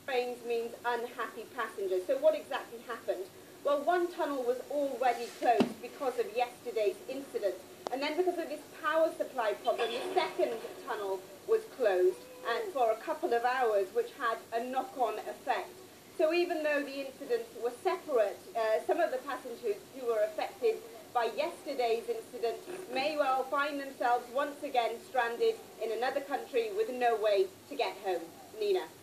trains means unhappy passengers. So what exactly happened? Well, one tunnel was already closed because of yesterday's incident. And then because of this power supply problem, the second tunnel was closed for a couple of hours, which had a knock-on effect. So even though the incidents were separate, some of the passengers who were affected by yesterday's incident may well find themselves once again stranded in another country with no way to get home. Nina.